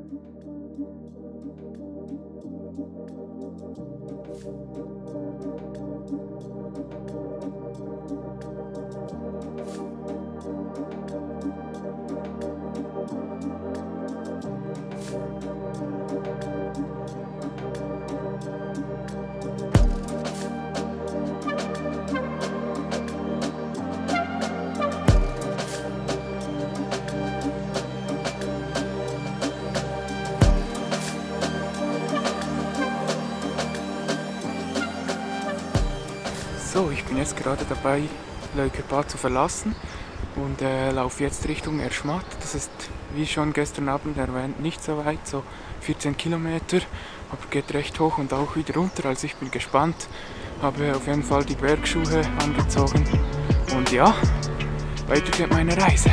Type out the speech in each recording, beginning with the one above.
So, ich bin jetzt gerade dabei, Leukerbad zu verlassen und laufe jetzt Richtung Erschmatt. Das ist, wie schon gestern Abend erwähnt, nicht so weit, so 14 Kilometer, aber geht recht hoch und auch wieder runter. Also ich bin gespannt, habe auf jeden Fall die Bergschuhe angezogen und ja, weiter geht meine Reise.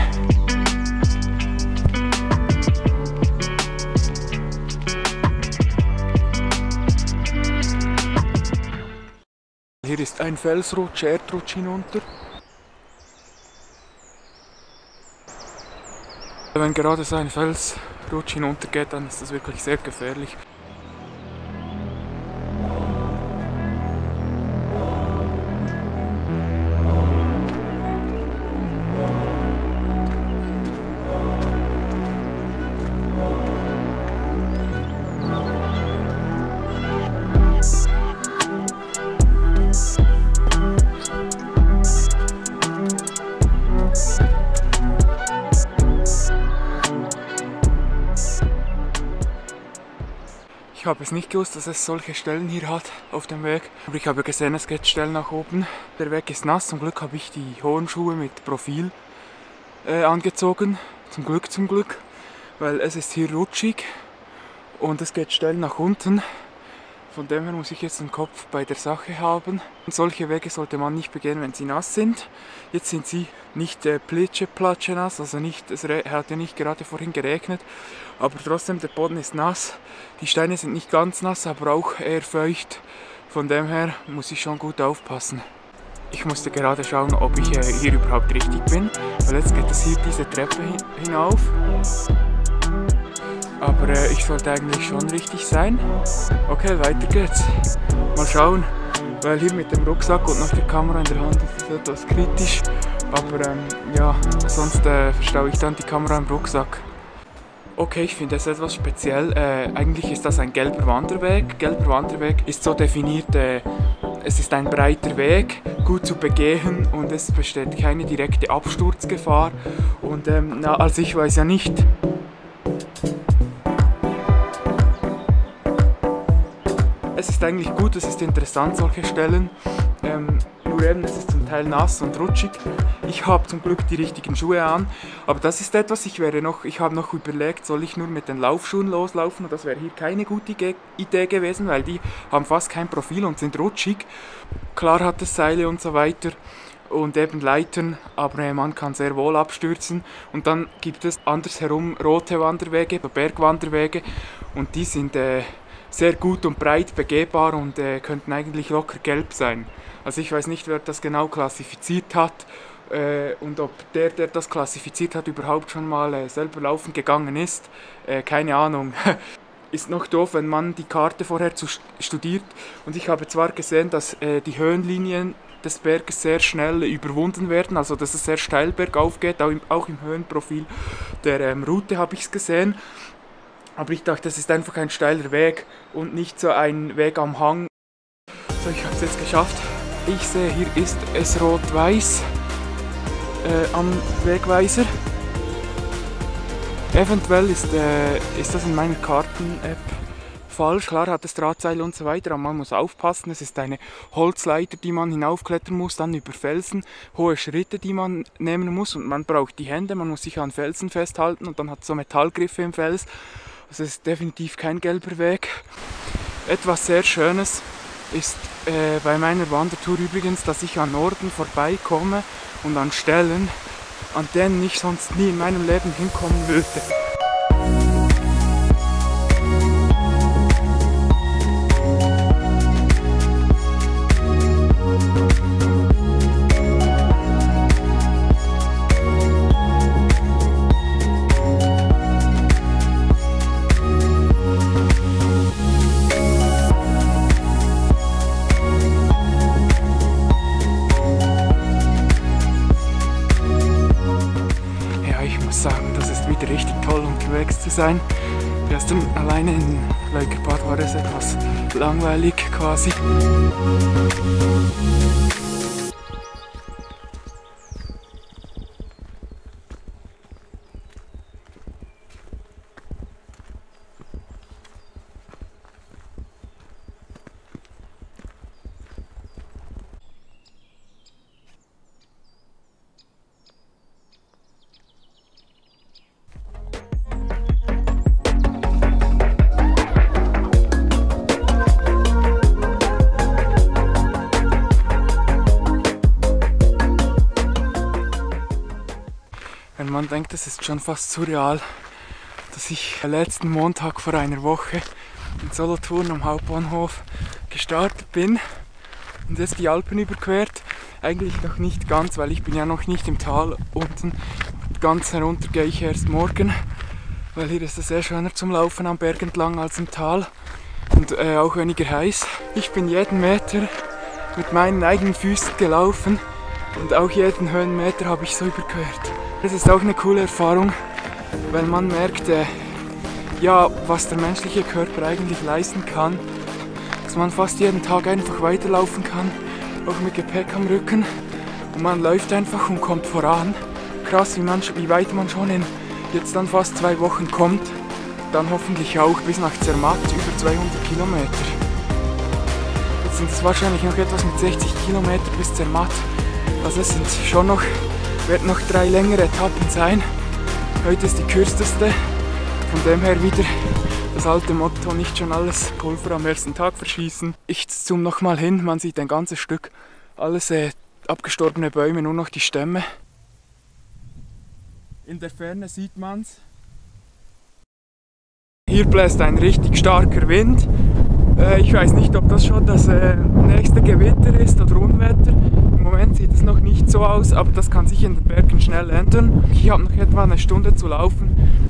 Hier ist ein Felsrutsch, Erdrutsch hinunter. Wenn gerade so ein Felsrutsch hinuntergeht, dann ist das wirklich sehr gefährlich. Ich habe es nicht gewusst, dass es solche Stellen hier hat auf dem Weg. Aber ich habe gesehen, es geht Stellen nach oben. Der Weg ist nass. Zum Glück habe ich die hohen Schuhe mit Profil angezogen. Zum Glück. Weil es ist hier rutschig und es geht Stellen nach unten. Von dem her muss ich jetzt den Kopf bei der Sache haben. Und solche Wege sollte man nicht begehen, wenn sie nass sind. Jetzt sind sie nicht plitsche-platsche nass, also nicht, es hat ja nicht gerade vorhin geregnet. Aber trotzdem, der Boden ist nass. Die Steine sind nicht ganz nass, aber auch eher feucht. Von dem her muss ich schon gut aufpassen. Ich musste gerade schauen, ob ich hier überhaupt richtig bin. Weil jetzt geht es hier diese Treppe hinauf. Aber ich sollte eigentlich schon richtig sein. Okay, weiter geht's. Mal schauen, weil hier mit dem Rucksack und noch der Kamera in der Hand ist es etwas kritisch. Aber ja, sonst verstaue ich dann die Kamera im Rucksack. Okay, ich finde es etwas speziell. Eigentlich ist das ein gelber Wanderweg. Gelber Wanderweg ist so definiert, es ist ein breiter Weg, gut zu begehen und es besteht keine direkte Absturzgefahr. Und also ich weiß ja nicht. Es ist eigentlich gut, es ist interessant, solche Stellen. Nur eben, es ist zum Teil nass und rutschig. Ich habe zum Glück die richtigen Schuhe an, aber das ist etwas, ich habe noch überlegt, soll ich nur mit den Laufschuhen loslaufen, und das wäre hier keine gute Idee gewesen, weil die haben fast kein Profil und sind rutschig. Klar hat es Seile und so weiter und eben Leitern, aber man kann sehr wohl abstürzen. Und dann gibt es andersherum rote Wanderwege, Bergwanderwege, und die sind sehr gut und breit begehbar und könnten eigentlich locker gelb sein. Also ich weiß nicht, wer das genau klassifiziert hat und ob der das klassifiziert hat, überhaupt schon mal selber laufen gegangen ist. Keine Ahnung. Ist noch doof, wenn man die Karte vorher studiert. Und ich habe zwar gesehen, dass die Höhenlinien des Berges sehr schnell überwunden werden, also dass es sehr steil bergauf geht, auch im Höhenprofil der Route habe ich es gesehen. Aber ich dachte, das ist einfach ein steiler Weg und nicht so ein Weg am Hang. So, ich habe es jetzt geschafft. Ich sehe, hier ist es rot-weiß am Wegweiser. Eventuell ist das in meiner Karten-App falsch. Klar hat es Drahtseile und so weiter, aber man muss aufpassen. Es ist eine Holzleiter, die man hinaufklettern muss, dann über Felsen, hohe Schritte, die man nehmen muss, und man braucht die Hände, man muss sich an Felsen festhalten und dann hat es so Metallgriffe im Fels. Also es ist definitiv kein gelber Weg. Etwas sehr Schönes ist bei meiner Wandertour übrigens, dass ich an Orten vorbeikomme und an Stellen, an denen ich sonst nie in meinem Leben hinkommen würde. wieder richtig toll unterwegs zu sein. Gestern alleine in Leukerbad war es etwas langweilig quasi. Wenn man denkt, es ist schon fast surreal, dass ich letzten Montag vor einer Woche in Solothurn am Hauptbahnhof gestartet bin und jetzt die Alpen überquert. Eigentlich noch nicht ganz, weil ich bin ja noch nicht im Tal unten. Ganz herunter gehe ich erst morgen, weil hier ist es sehr schöner zum Laufen am Berg entlang als im Tal und auch weniger heiß. Ich bin jeden Meter mit meinen eigenen Füßen gelaufen und auch jeden Höhenmeter habe ich so überquert. Das ist auch eine coole Erfahrung, weil man merkt, ja, was der menschliche Körper eigentlich leisten kann. Dass man fast jeden Tag einfach weiterlaufen kann, auch mit Gepäck am Rücken. Und man läuft einfach und kommt voran. Krass, wie weit man schon in jetzt dann fast 2 Wochen kommt. Dann hoffentlich auch bis nach Zermatt, über 200 Kilometer. Jetzt sind es wahrscheinlich noch etwas mit 60 Kilometer bis Zermatt. Also es sind schon noch, werden noch 3 längere Etappen sein. Heute ist die kürzeste. Von dem her wieder das alte Motto, nicht schon alles Pulver am ersten Tag verschießen. Ich zoome nochmal hin, man sieht ein ganzes Stück, alles abgestorbene Bäume, nur noch die Stämme. In der Ferne sieht man's. Hier bläst ein richtig starker Wind. Ich weiß nicht, ob das schon das nächste Gewitter ist oder Unwetter. Im Moment sieht es noch nicht so aus, aber das kann sich in den Bergen schnell ändern. Ich habe noch etwa eine Stunde zu laufen.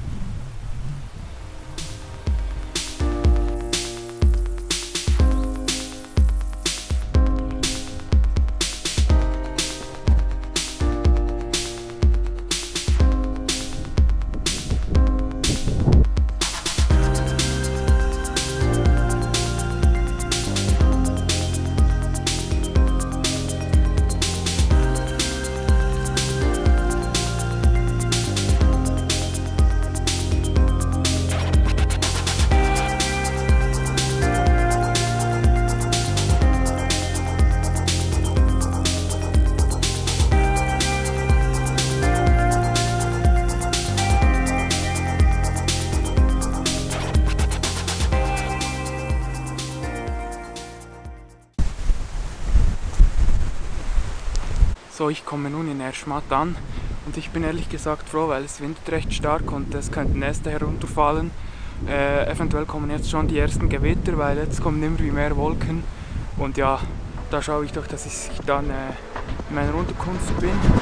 So, ich komme nun in Erschmatt an und ich bin ehrlich gesagt froh, weil es windet recht stark und es könnten Äste herunterfallen. Eventuell kommen jetzt schon die ersten Gewitter, weil jetzt kommen immer mehr Wolken und ja, da schaue ich doch, dass ich dann in meiner Unterkunft bin.